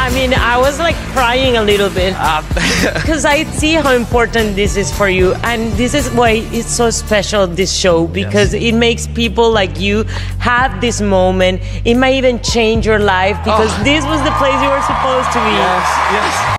I mean, I was like crying a little bit because I see how important this is for you, and this is why it's so special, this show, because it makes people like you have this moment. It might even change your life because this was the place you were supposed to be. Yes.